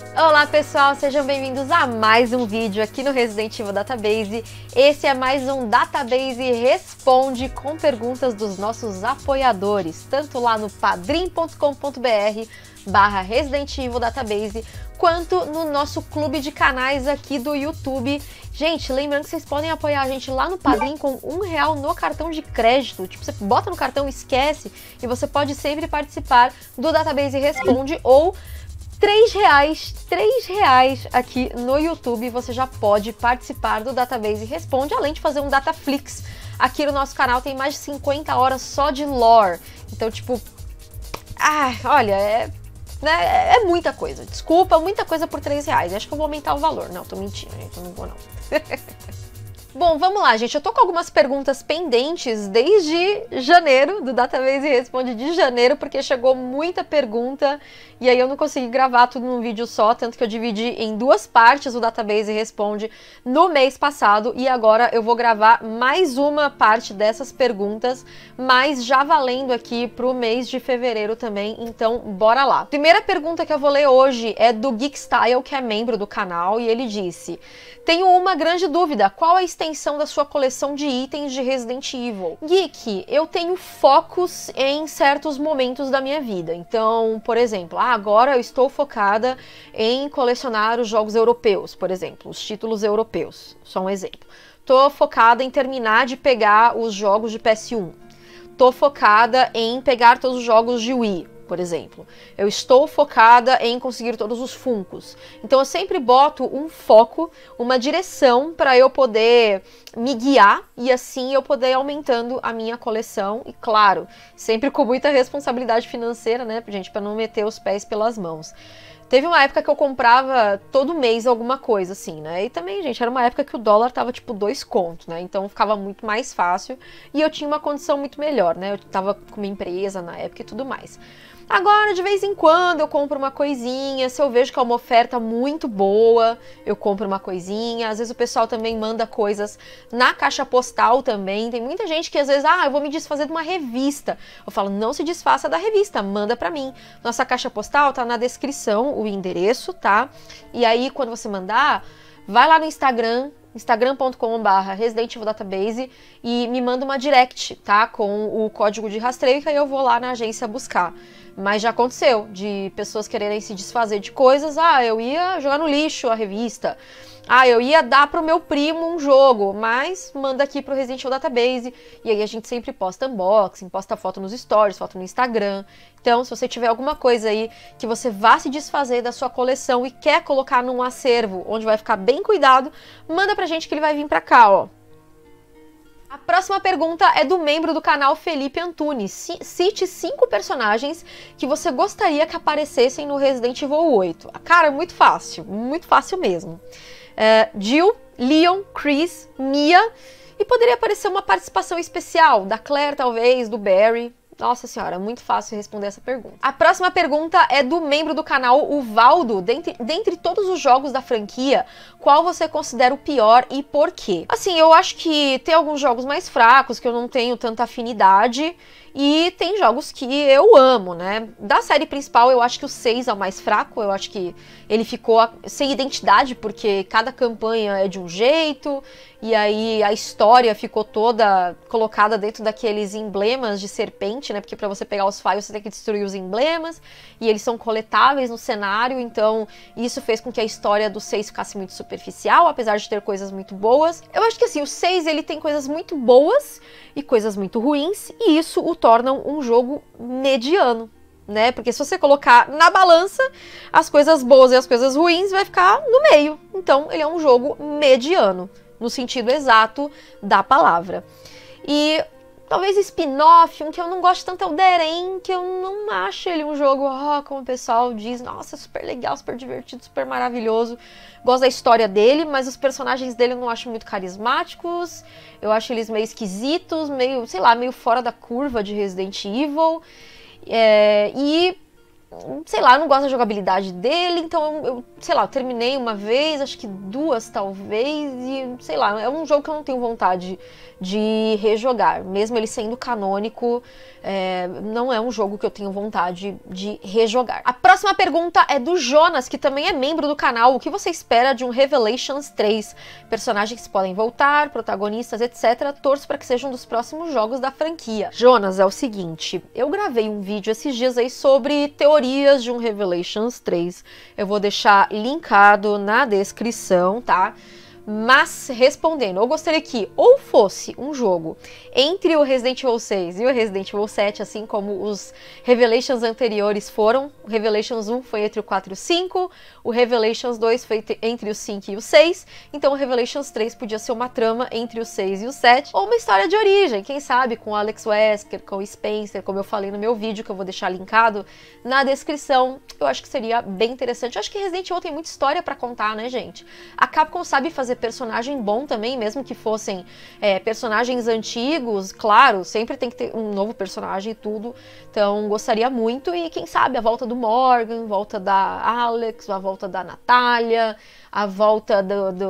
Olá pessoal, sejam bem-vindos a mais um vídeo aqui no Resident Evil Database. Esse é mais um Database Responde com perguntas dos nossos apoiadores, tanto lá no padrim.com.br/Resident Evil Database, quanto no nosso clube de canais aqui do YouTube. Gente, lembrando que vocês podem apoiar a gente lá no Padrim com R$1 no cartão de crédito. Tipo, você bota no cartão, esquece, e você pode sempre participar do Database Responde, ou R$3 aqui no YouTube, você já pode participar do Database Responde, além de fazer um Dataflix. Aqui no nosso canal tem mais de 50 horas só de lore. Então, tipo, olha, é muita coisa. Desculpa, muita coisa por R$3. Acho que eu vou aumentar o valor. Não, tô mentindo, gente, eu não vou não. Bom, vamos lá, gente. Eu tô com algumas perguntas pendentes desde janeiro, do Database Responde de janeiro, porque chegou muita pergunta e aí eu não consegui gravar tudo num vídeo só, tanto que eu dividi em duas partes o Database Responde no mês passado e agora eu vou gravar mais uma parte dessas perguntas, mas já valendo aqui pro mês de fevereiro também, então bora lá. Primeira pergunta que eu vou ler hoje é do Geekstyle, que é membro do canal, e ele disse: tenho uma grande dúvida, qual a extensão da sua coleção de itens de Resident Evil? Geek, eu tenho focos em certos momentos da minha vida. Então, por exemplo, agora eu estou focada em colecionar os jogos europeus, por exemplo, os títulos europeus, só um exemplo. Tô focada em terminar de pegar os jogos de PS1. Tô focada em pegar todos os jogos de Wii, por exemplo. Eu estou focada em conseguir todos os Funkos. Então eu sempre boto um foco, uma direção para eu poder me guiar e assim eu poder ir aumentando a minha coleção. E claro, sempre com muita responsabilidade financeira, né, gente, para não meter os pés pelas mãos. Teve uma época que eu comprava todo mês alguma coisa, assim, né? E também, gente, era uma época que o dólar tava, tipo, 2 contos, né? Então ficava muito mais fácil e eu tinha uma condição muito melhor, né? Eu tava com uma empresa na época e tudo mais. Agora, de vez em quando, eu compro uma coisinha, se eu vejo que é uma oferta muito boa, eu compro uma coisinha. Às vezes o pessoal também manda coisas na caixa postal também. Tem muita gente que às vezes, eu vou me desfazer de uma revista. Eu falo, não se desfaça da revista, manda pra mim. Nossa caixa postal tá na descrição, o endereço, tá? E aí, quando você mandar, vai lá no instagram.com/Resident Evil Database e me manda uma direct, tá? Com o código de rastreio, que aí eu vou lá na agência buscar. Mas já aconteceu de pessoas quererem se desfazer de coisas. Eu ia jogar no lixo a revista. Eu ia dar pro meu primo um jogo, mas manda aqui pro Resident Evil Database. E aí a gente sempre posta unboxing, posta foto nos stories, foto no Instagram. Então, se você tiver alguma coisa aí que você vá se desfazer da sua coleção e quer colocar num acervo onde vai ficar bem cuidado, manda pra gente que ele vai vir pra cá, ó. A próxima pergunta é do membro do canal Felipe Antunes. Cite 5 personagens que você gostaria que aparecessem no Resident Evil 8. Cara, muito fácil mesmo. Jill, Leon, Chris, Mia, e poderia aparecer uma participação especial da Claire, talvez, do Barry. Nossa senhora, muito fácil responder essa pergunta. A próxima pergunta é do membro do canal, o Valdo. Dentre todos os jogos da franquia, qual você considera o pior e por quê? Assim, eu acho que tem alguns jogos mais fracos, que eu não tenho tanta afinidade, e tem jogos que eu amo, né? Da série principal, eu acho que o 6 é o mais fraco, eu acho que ele ficou sem identidade, porque cada campanha é de um jeito, e aí a história ficou toda colocada dentro daqueles emblemas de serpente, né? Porque para você pegar os files você tem que destruir os emblemas, e eles são coletáveis no cenário, então isso fez com que a história do 6 ficasse muito superficial, apesar de ter coisas muito boas. Eu acho que assim, o 6 ele tem coisas muito boas e coisas muito ruins, e isso o tornam um jogo mediano, né? Porque se você colocar na balança as coisas boas e as coisas ruins, vai ficar no meio. Então ele é um jogo mediano, no sentido exato da palavra. E talvez spin-off, um que eu não gosto tanto é o Deren, que eu não acho ele um jogo, como o pessoal diz, nossa, super legal, super divertido, super maravilhoso. Gosto da história dele, mas os personagens dele eu não acho muito carismáticos. Eu acho eles meio esquisitos, meio, sei lá, meio fora da curva de Resident Evil. E sei lá, eu não gosto da jogabilidade dele, então sei lá, eu terminei uma vez, acho que duas talvez, e sei lá, é um jogo que eu não tenho vontade de rejogar, mesmo ele sendo canônico, não é um jogo que eu tenho vontade de rejogar. A próxima pergunta é do Jonas, que também é membro do canal. O que você espera de um Revelations 3? Personagens podem voltar, protagonistas, etc. Torço para que seja um dos próximos jogos da franquia. Jonas, é o seguinte, eu gravei um vídeo esses dias aí sobre teorias de um Revelations 3. Eu vou deixar linkado na descrição, tá? Mas, respondendo, eu gostaria que ou fosse um jogo entre o Resident Evil 6 e o Resident Evil 7, assim como os Revelations anteriores foram. O Revelations 1 foi entre o 4 e o 5, o Revelations 2 foi entre o 5 e o 6, então o Revelations 3 podia ser uma trama entre o 6 e o 7, ou uma história de origem, quem sabe, com o Alex Wesker, com o Spencer, como eu falei no meu vídeo, que eu vou deixar linkado na descrição. Eu acho que seria bem interessante. Eu acho que Resident Evil tem muita história pra contar, né, gente? A Capcom sabe fazer personagem bom também, mesmo que fossem personagens antigos, claro, sempre tem que ter um novo personagem e tudo, então gostaria muito, e quem sabe a volta do Morgan, a volta da Alex, a volta da Natália, a volta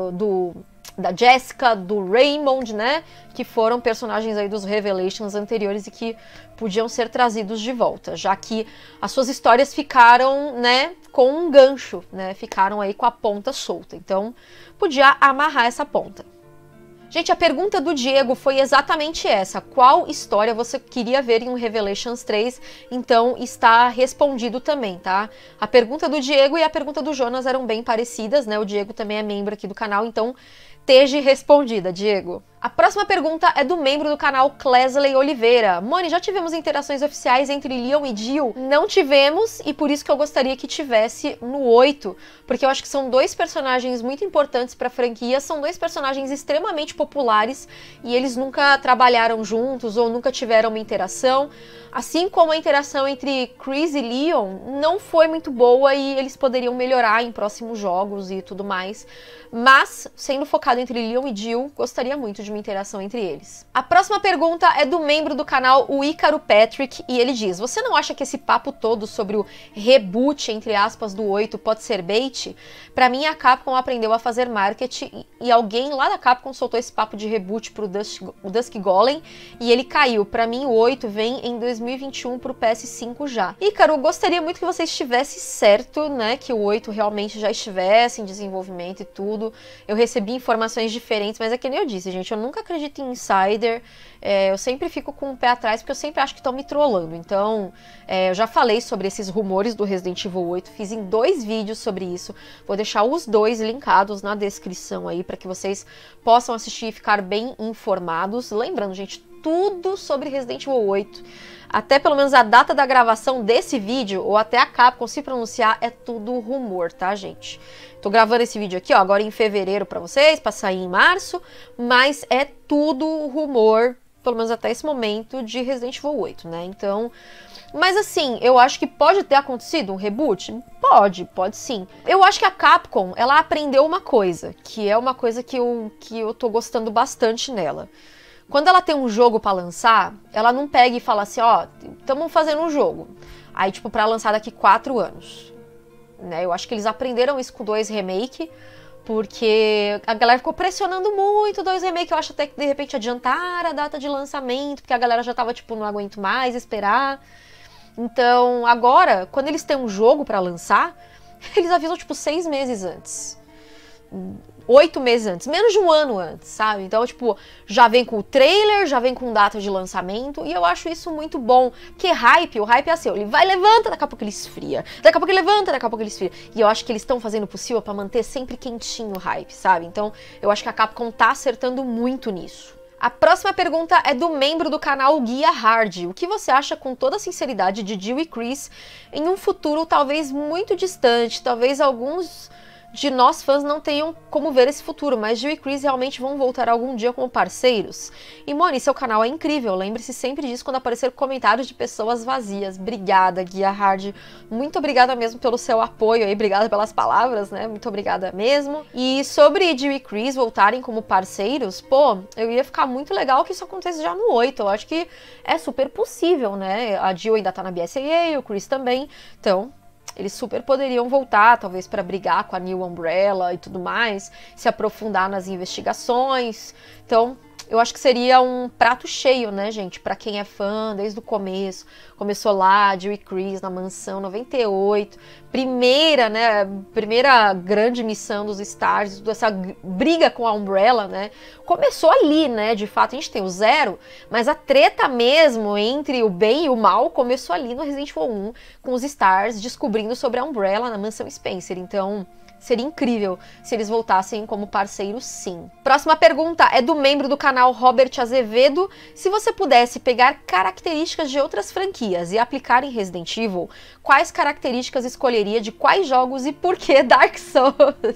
da Jessica, do Raymond, né, que foram personagens aí dos Revelations anteriores e que podiam ser trazidos de volta, já que as suas histórias ficaram, né, com um gancho, né, ficaram aí com a ponta solta, então podia amarrar essa ponta. Gente, a pergunta do Diego foi exatamente essa: qual história você queria ver em um Revelations 3? Então está respondido também, tá? A pergunta do Diego e a pergunta do Jonas eram bem parecidas, né? O Diego também é membro aqui do canal, então esteja respondida, Diego. A próxima pergunta é do membro do canal Clesley Oliveira. Moni, já tivemos interações oficiais entre Leon e Jill? Não tivemos, e por isso que eu gostaria que tivesse no 8, porque eu acho que são dois personagens muito importantes pra franquia, são dois personagens extremamente populares, e eles nunca trabalharam juntos, ou nunca tiveram uma interação. Assim como a interação entre Chris e Leon não foi muito boa, e eles poderiam melhorar em próximos jogos e tudo mais. Mas, sendo focado entre Leon e Jill, gostaria muito de uma interação entre eles. A próxima pergunta é do membro do canal, o Ícaro Patrick, e ele diz: você não acha que esse papo todo sobre o reboot, entre aspas, do 8 pode ser bait? Pra mim, a Capcom aprendeu a fazer marketing e alguém lá da Capcom soltou esse papo de reboot pro Dusk Golem e ele caiu. Pra mim, o 8 vem em 2021 pro PS5 já. Ícaro, gostaria muito que você estivesse certo, né, que o 8 realmente já estivesse em desenvolvimento e tudo. Eu recebi informações diferentes, mas é que nem eu disse, gente, eu nunca acredito em insider, eu sempre fico com o pé atrás, porque eu sempre acho que estão me trollando. Então, eu já falei sobre esses rumores do Resident Evil 8, fiz em 2 vídeos sobre isso, vou deixar os 2 linkados na descrição aí, para que vocês possam assistir e ficar bem informados. Lembrando, gente, tudo sobre Resident Evil 8, até pelo menos a data da gravação desse vídeo, ou até a Capcom se pronunciar, é tudo rumor, tá, gente? Tô gravando esse vídeo aqui, ó, agora em fevereiro pra vocês, pra sair em março, mas é tudo rumor, pelo menos até esse momento, de Resident Evil 8, né? Então, mas assim, eu acho que pode ter acontecido um reboot? Pode sim. Eu acho que a Capcom, ela aprendeu uma coisa, que é uma coisa que eu tô gostando bastante nela. Quando ela tem um jogo pra lançar, ela não pega e fala assim, ó, estamos fazendo um jogo. Aí, tipo, pra lançar daqui 4 anos. Né? Eu acho que eles aprenderam isso com o 2 Remake, porque a galera ficou pressionando muito o 2 Remake. Eu acho até que, de repente, adiantaram a data de lançamento, porque a galera já tava, tipo, não aguento mais esperar. Então, agora, quando eles têm um jogo pra lançar, eles avisam, tipo, 6 meses antes. 8 meses antes, menos de um ano antes, sabe? Então, tipo, já vem com o trailer, já vem com data de lançamento, e eu acho isso muito bom. Porque o hype é assim, ele vai, levanta, daqui a pouco ele esfria. Daqui a pouco ele levanta, daqui a pouco ele esfria. E eu acho que eles estão fazendo o possível pra manter sempre quentinho o hype, sabe? Então, eu acho que a Capcom tá acertando muito nisso. A próxima pergunta é do membro do canal Guia Hard. O que você acha, com toda a sinceridade, de Jill e Chris em um futuro talvez muito distante? Talvez alguns de nós fãs não tenham como ver esse futuro, mas Jill e Chris realmente vão voltar algum dia como parceiros? E Moni, seu canal é incrível, lembre-se sempre disso quando aparecer comentários de pessoas vazias. Obrigada, Guia Hard, muito obrigada mesmo pelo seu apoio aí, obrigada pelas palavras, né, muito obrigada mesmo. E sobre Jill e Chris voltarem como parceiros, pô, eu ia ficar muito legal que isso acontecesse já no 8, eu acho que é super possível, né, a Jill ainda tá na BSAA, o Chris também, então eles super poderiam voltar, talvez para brigar com a New Umbrella e tudo mais, se aprofundar nas investigações. Então, eu acho que seria um prato cheio, né, gente? Pra quem é fã desde o começo. Começou lá, Jill e Chris na Mansão 98. Primeira, né? Primeira grande missão dos Stars, essa briga com a Umbrella, né? Começou ali, né? De fato, a gente tem o Zero, mas a treta mesmo entre o bem e o mal começou ali no Resident Evil 1, com os Stars descobrindo sobre a Umbrella na Mansão Spencer. Então, seria incrível se eles voltassem como parceiros, sim. Próxima pergunta é do membro do canal Robert Azevedo. Se você pudesse pegar características de outras franquias e aplicar em Resident Evil, quais características escolheria de quais jogos e por que Dark Souls?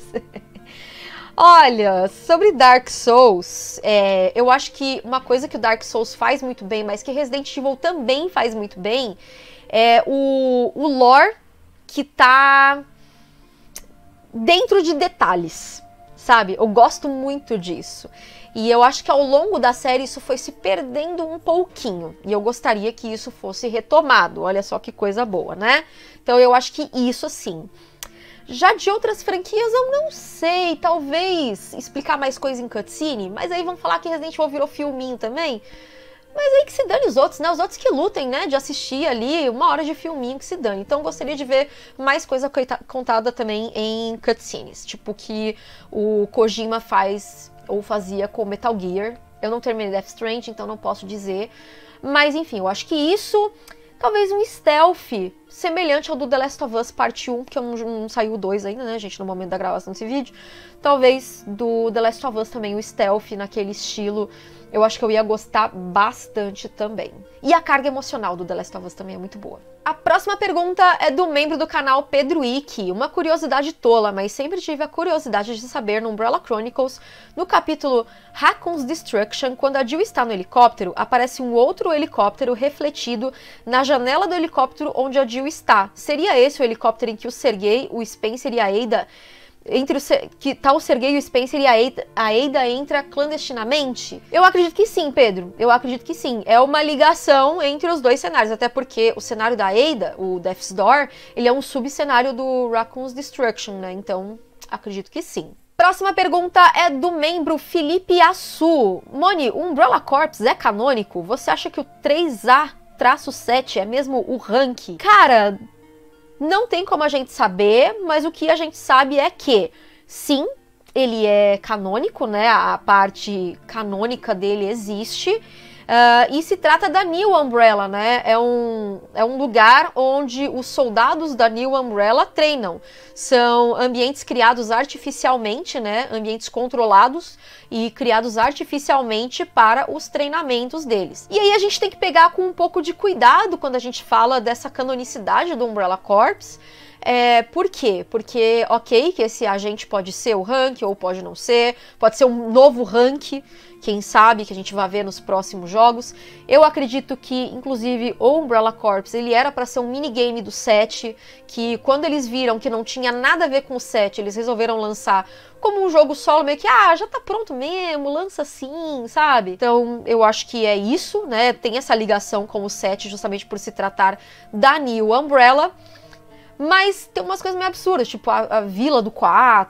Olha, sobre Dark Souls, eu acho que uma coisa que o Dark Souls faz muito bem, mas que Resident Evil também faz muito bem, é o lore que tá dentro de detalhes, sabe? Eu gosto muito disso. E eu acho que ao longo da série isso foi se perdendo um pouquinho. E eu gostaria que isso fosse retomado. Olha só que coisa boa, né? Então eu acho que isso sim. Já de outras franquias eu não sei. Talvez explicar mais coisa em cutscene. Mas aí vão falar que Resident Evil virou filminho também. Mas aí que se dane os outros, né? Os outros que lutem, né? De assistir ali 1 hora de filminho, que se dane. Então gostaria de ver mais coisa contada também em cutscenes. Tipo que o Kojima faz ou fazia com Metal Gear. Eu não terminei Death Stranding, então não posso dizer. Mas enfim, eu acho que isso... Talvez um stealth semelhante ao do The Last of Us Parte 1, porque não saiu o 2 ainda, né, gente, no momento da gravação desse vídeo. Talvez do The Last of Us também, o stealth naquele estilo, eu acho que eu ia gostar bastante também. E a carga emocional do The Last of Us também é muito boa. A próxima pergunta é do membro do canal Pedro Ike. Uma curiosidade tola, mas sempre tive a curiosidade de saber no Umbrella Chronicles, no capítulo Raccoon's Destruction, quando a Jill está no helicóptero, aparece um outro helicóptero refletido na janela do helicóptero onde a Jill está. Seria esse o helicóptero em que o Sergei, o Spencer e a Ada... que tá o Sergei e o Spencer e a Ada entra clandestinamente? Eu acredito que sim, Pedro. Eu acredito que sim. É uma ligação entre os dois cenários, até porque o cenário da Ada, o Death's Door, ele é um subcenário do Raccoon's Destruction, né? Então, acredito que sim. Próxima pergunta é do membro Felipe Assu. Moni, o Umbrella Corps é canônico? Você acha que o 3A-7 é mesmo o rank? Cara... Não tem como a gente saber, mas o que a gente sabe é que, sim, ele é canônico, né? A parte canônica dele existe. E se trata da New Umbrella, né? É um lugar onde os soldados da New Umbrella treinam. São ambientes criados artificialmente, né? Ambientes controlados e criados artificialmente para os treinamentos deles. E aí a gente tem que pegar com um pouco de cuidado quando a gente fala dessa canonicidade do Umbrella Corps. Por quê? Porque, ok, que esse agente pode ser o rank ou pode não ser, pode ser um novo rank, quem sabe, que a gente vai ver nos próximos jogos. Eu acredito que, inclusive, o Umbrella Corps, ele era para ser um minigame do 7, que quando eles viram que não tinha nada a ver com o 7, eles resolveram lançar como um jogo solo, meio que, já tá pronto mesmo, lança assim, sabe? Então, eu acho que é isso, né? Tem essa ligação com o 7, justamente por se tratar da New Umbrella. Mas tem umas coisas meio absurdas, tipo a vila do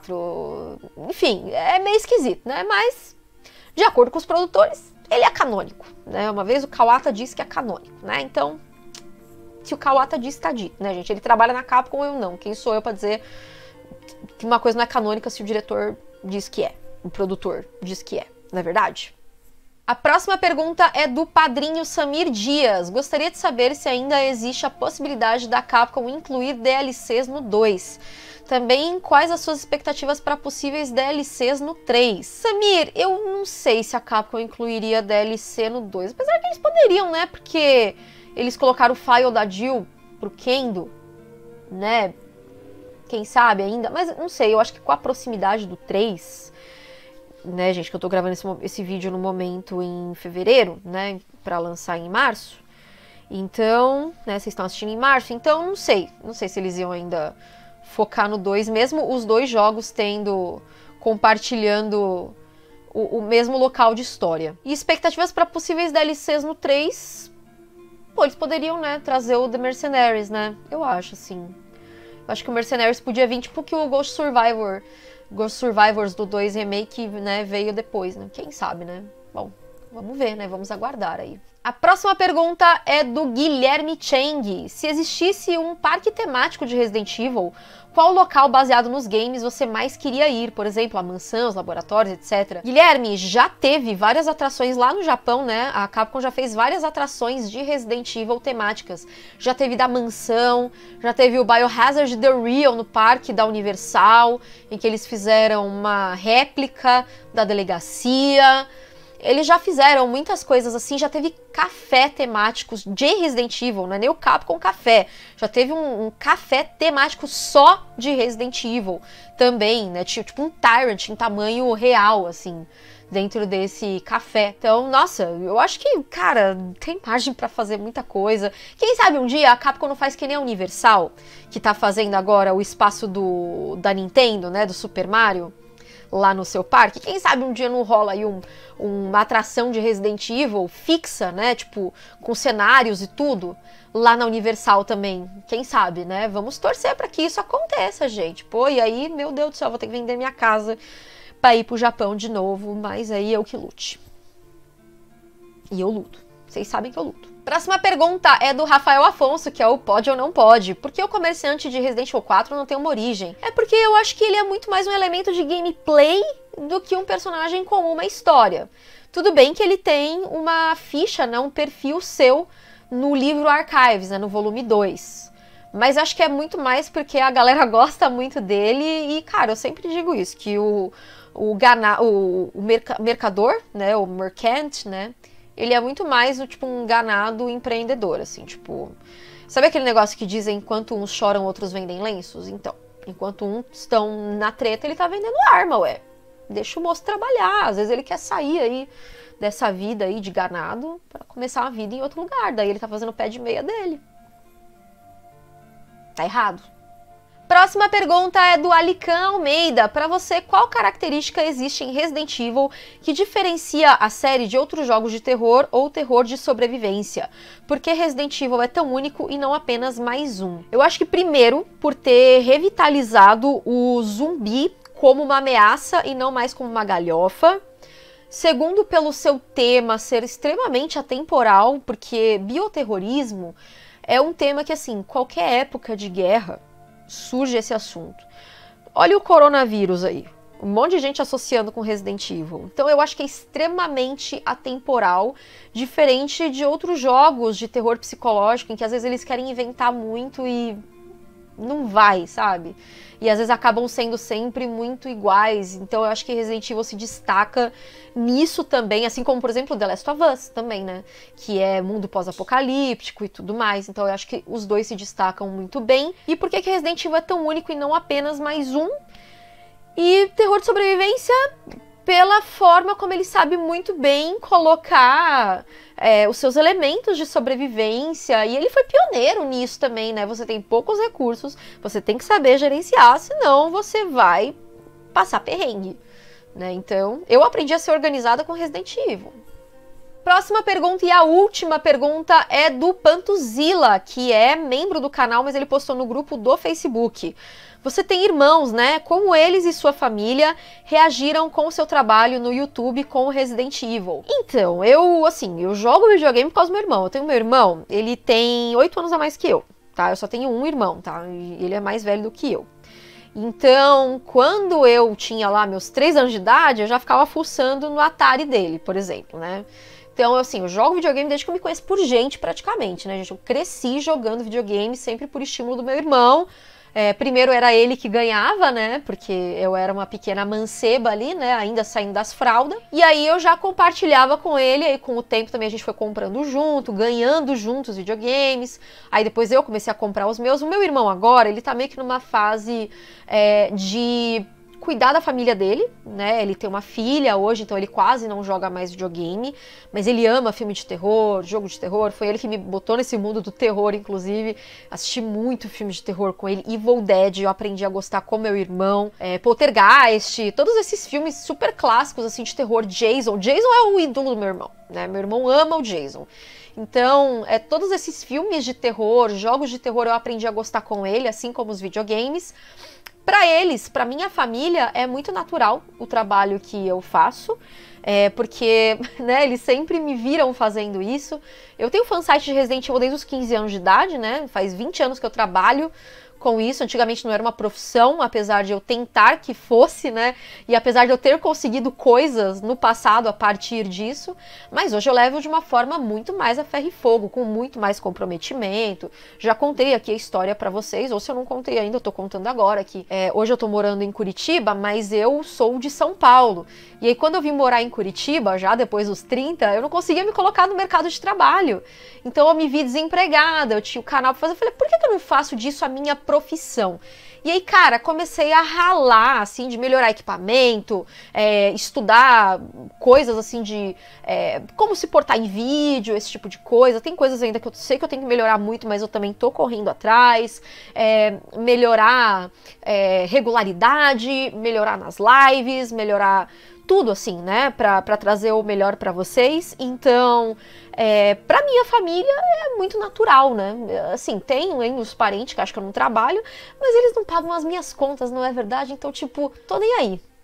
4, enfim, é meio esquisito, né? Mas, de acordo com os produtores, ele é canônico, né? Uma vez o Kawata disse que é canônico, né? Então, se o Kawata disse, tá dito, né, gente? Ele trabalha na Capcom, eu não. Quem sou eu pra dizer que uma coisa não é canônica se o diretor diz que é, o produtor diz que é, não é verdade? A próxima pergunta é do padrinho Samir Dias. Gostaria de saber se ainda existe a possibilidade da Capcom incluir DLCs no 2. Também, quais as suas expectativas para possíveis DLCs no 3? Samir, eu não sei se a Capcom incluiria DLC no 2. Apesar que eles poderiam, né? Porque eles colocaram o file da Jill pro Kendo, né? Quem sabe ainda? Mas não sei, eu acho que com a proximidade do 3... né, gente, que eu tô gravando esse vídeo no momento em fevereiro, né, pra lançar em março. Então, né, vocês estão assistindo em março, então não sei se eles iam ainda focar no 2, mesmo os dois jogos compartilhando o mesmo local de história. E expectativas para possíveis DLCs no 3, pô, eles poderiam, né, trazer o The Mercenaries, né, eu acho, assim. Acho que o Mercenaries podia vir, tipo que o Ghost Survivors do 2 Remake, né, veio depois, né? Quem sabe, né? Bom, vamos ver, né? Vamos aguardar aí. A próxima pergunta é do Guilherme Cheng. Se existisse um parque temático de Resident Evil, qual local baseado nos games você mais queria ir? Por exemplo, a mansão, os laboratórios, etc. Guilherme, já teve várias atrações lá no Japão, né? A Capcom já fez várias atrações de Resident Evil temáticas. Já teve da mansão, já teve o Biohazard The Real no parque da Universal, em que eles fizeram uma réplica da delegacia. Eles já fizeram muitas coisas assim, já teve café temáticos de Resident Evil, não é nem o Capcom Café. Já teve um café temático só de Resident Evil também, né? Tipo um Tyrant em tamanho real, assim, dentro desse café. Então, nossa, eu acho que, cara, tem margem pra fazer muita coisa. Quem sabe um dia a Capcom não faz que nem a Universal, que tá fazendo agora o espaço da Nintendo, né, do Super Mario, lá no seu parque. Quem sabe um dia não rola aí uma atração de Resident Evil fixa, né? Tipo, com cenários e tudo, lá na Universal também. Quem sabe, né? Vamos torcer pra que isso aconteça, gente. Pô, e aí, meu Deus do céu, vou ter que vender minha casa pra ir pro Japão de novo, mas aí eu que lute. E eu luto. Vocês sabem que eu luto. Próxima pergunta é do Rafael Afonso, que é o pode ou não pode. Por que o comerciante de Resident Evil 4 não tem uma origem? É porque eu acho que ele é muito mais um elemento de gameplay do que um personagem com uma história. Tudo bem que ele tem uma ficha, né, um perfil seu no livro Archives, né, no volume 2. Mas acho que é muito mais porque a galera gosta muito dele e, cara, eu sempre digo isso, que o mercador, né, o merchant, né, ele é muito mais tipo um ganado empreendedor, assim, tipo... Sabe aquele negócio que dizem, enquanto uns choram, outros vendem lenços? Então, enquanto uns estão na treta, ele tá vendendo arma, ué. Deixa o moço trabalhar, às vezes ele quer sair aí dessa vida aí de ganado pra começar uma vida em outro lugar, daí ele tá fazendo o pé de meia dele. Tá errado. Próxima pergunta é do Alican Almeida. Para você, qual característica existe em Resident Evil que diferencia a série de outros jogos de terror ou terror de sobrevivência? Por que Resident Evil é tão único e não apenas mais um? Eu acho que primeiro, por ter revitalizado o zumbi como uma ameaça e não mais como uma galhofa. Segundo, pelo seu tema ser extremamente atemporal, porque bioterrorismo é um tema que, assim, qualquer época de guerra surge esse assunto. Olha o coronavírus aí. Um monte de gente associando com Resident Evil. Então eu acho que é extremamente atemporal, diferente de outros jogos de terror psicológico, em que às vezes eles querem inventar muito e não vai, sabe? E às vezes acabam sendo sempre muito iguais. Então eu acho que Resident Evil se destaca nisso também, assim como, por exemplo, The Last of Us também, né? Que é mundo pós-apocalíptico e tudo mais. Então eu acho que os dois se destacam muito bem. E por que Resident Evil é tão único e não apenas mais um? E terror de sobrevivência, pela forma como ele sabe muito bem colocar os seus elementos de sobrevivência, e ele foi pioneiro nisso também, né? Você tem poucos recursos, você tem que saber gerenciar, senão você vai passar perrengue, né? Então, eu aprendi a ser organizada com Resident Evil. Próxima pergunta e a última pergunta é do Pantuzilla, que é membro do canal, mas ele postou no grupo do Facebook. Você tem irmãos, né? Como eles e sua família reagiram com o seu trabalho no YouTube com o Resident Evil? Então, eu jogo videogame por causa do meu irmão. Eu tenho meu irmão, ele tem 8 anos a mais que eu, tá? Eu só tenho um irmão, tá? E ele é mais velho do que eu. Então, quando eu tinha lá meus 3 anos de idade, eu já ficava fuçando no Atari dele, por exemplo, né? Então, assim, eu jogo videogame desde que eu me conheço por gente, praticamente, né, gente? Eu cresci jogando videogame sempre por estímulo do meu irmão. Primeiro era ele que ganhava, né? Porque eu era uma pequena manceba ali, né? Ainda saindo das fraldas. E aí eu já compartilhava com ele, aí com o tempo também a gente foi comprando junto, ganhando juntos videogames. Aí depois eu comecei a comprar os meus. O meu irmão agora, ele tá meio que numa fase de cuidar da família dele, né? Ele tem uma filha hoje, então ele quase não joga mais videogame, mas ele ama filme de terror, jogo de terror. Foi ele que me botou nesse mundo do terror, inclusive. Assisti muito filme de terror com ele. Evil Dead, eu aprendi a gostar com meu irmão. Poltergeist, todos esses filmes super clássicos, assim, de terror. Jason é o ídolo do meu irmão, né? Meu irmão ama o Jason. Então, todos esses filmes de terror, jogos de terror, eu aprendi a gostar com ele, assim como os videogames. Para eles, para minha família, é muito natural o trabalho que eu faço, porque, né, eles sempre me viram fazendo isso. Eu tenho fansite de Resident Evil desde os 15 anos de idade, né? Faz 20 anos que eu trabalho com isso. Antigamente não era uma profissão, apesar de eu tentar que fosse, né? E apesar de eu ter conseguido coisas no passado a partir disso, mas hoje eu levo de uma forma muito mais a ferro e fogo, com muito mais comprometimento. Já contei aqui a história pra vocês, ou se eu não contei ainda, eu tô contando agora que hoje eu tô morando em Curitiba, mas eu sou de São Paulo. E aí quando eu vim morar em Curitiba, já depois dos 30, eu não conseguia me colocar no mercado de trabalho. Então eu me vi desempregada, eu tinha o canal pra fazer, eu falei, por que eu não faço disso a minha profissão? E aí, cara, comecei a ralar, assim, de melhorar equipamento, estudar coisas, assim, de como se portar em vídeo, esse tipo de coisa. Tem coisas ainda que eu sei que eu tenho que melhorar muito, mas eu também tô correndo atrás. Melhorar regularidade, melhorar nas lives, melhorar tudo, assim, né, pra trazer o melhor pra vocês. Então, pra minha família é muito natural, né, assim, tenho os parentes que acham que eu não trabalho, mas eles não pagam as minhas contas, não é verdade? Então, tipo, tô nem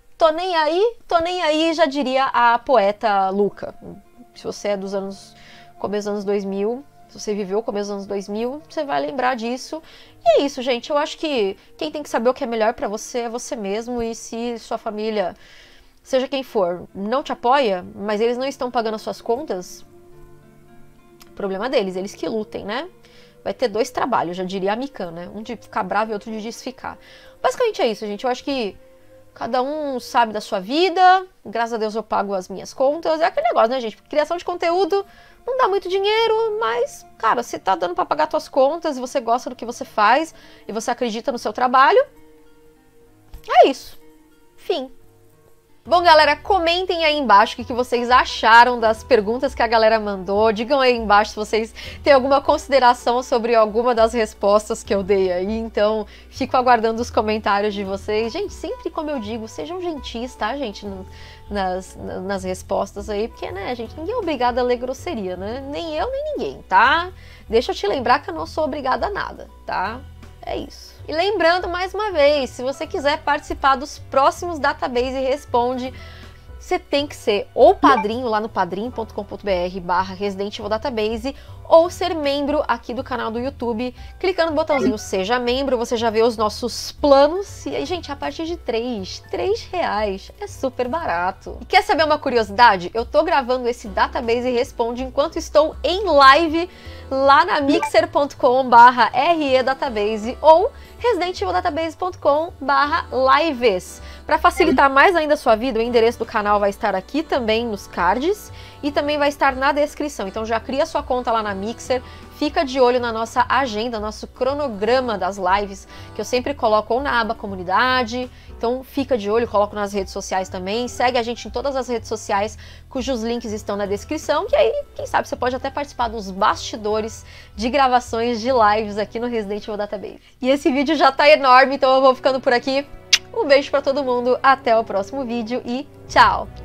aí, já diria a poeta Luca. Se você é dos começo dos anos 2000, se você viveu o começo dos anos 2000, você vai lembrar disso. E é isso, gente, eu acho que quem tem que saber o que é melhor pra você é você mesmo, e se sua família, seja quem for, não te apoia, mas eles não estão pagando as suas contas, problema deles, eles que lutem, né? Vai ter 2 trabalhos, já diria a Mikan, né? Um de ficar bravo e outro de desficar. Basicamente é isso, gente. Eu acho que cada um sabe da sua vida, graças a Deus eu pago as minhas contas. É aquele negócio, né, gente? Criação de conteúdo não dá muito dinheiro, mas, cara, se tá dando pra pagar suas contas e você gosta do que você faz e você acredita no seu trabalho, é isso. Fim. Bom, galera, comentem aí embaixo o que vocês acharam das perguntas que a galera mandou. Digam aí embaixo se vocês têm alguma consideração sobre alguma das respostas que eu dei aí. Então, fico aguardando os comentários de vocês. Gente, sempre como eu digo, sejam gentis, tá, gente? Nas respostas aí, porque, né, gente, ninguém é obrigado a ler grosseria, né? Nem eu, nem ninguém, tá? Deixa eu te lembrar que eu não sou obrigada a nada, tá? É isso. E lembrando mais uma vez, se você quiser participar dos próximos Database Responde, você tem que ser ou padrinho lá no padrim.com.br/Resident Evil Database, ou ser membro aqui do canal do YouTube, clicando no botãozinho Seja Membro, você já vê os nossos planos. E aí, gente, a partir de R$3 é super barato. E quer saber uma curiosidade? Eu tô gravando esse Database Responde enquanto estou em live lá na mixer.com/redatabase ou residentivildatabase.com/lives. Para facilitar mais ainda a sua vida, o endereço do canal vai estar aqui também nos cards e também vai estar na descrição. Então já cria sua conta lá na Mixer, fica de olho na nossa agenda, nosso cronograma das lives, que eu sempre coloco ou na aba comunidade. Então fica de olho, coloco nas redes sociais também. Segue a gente em todas as redes sociais, cujos links estão na descrição. E aí, quem sabe, você pode até participar dos bastidores de gravações de lives aqui no Resident Evil Database. E esse vídeo já tá enorme, então eu vou ficando por aqui. Um beijo pra todo mundo, até o próximo vídeo e tchau!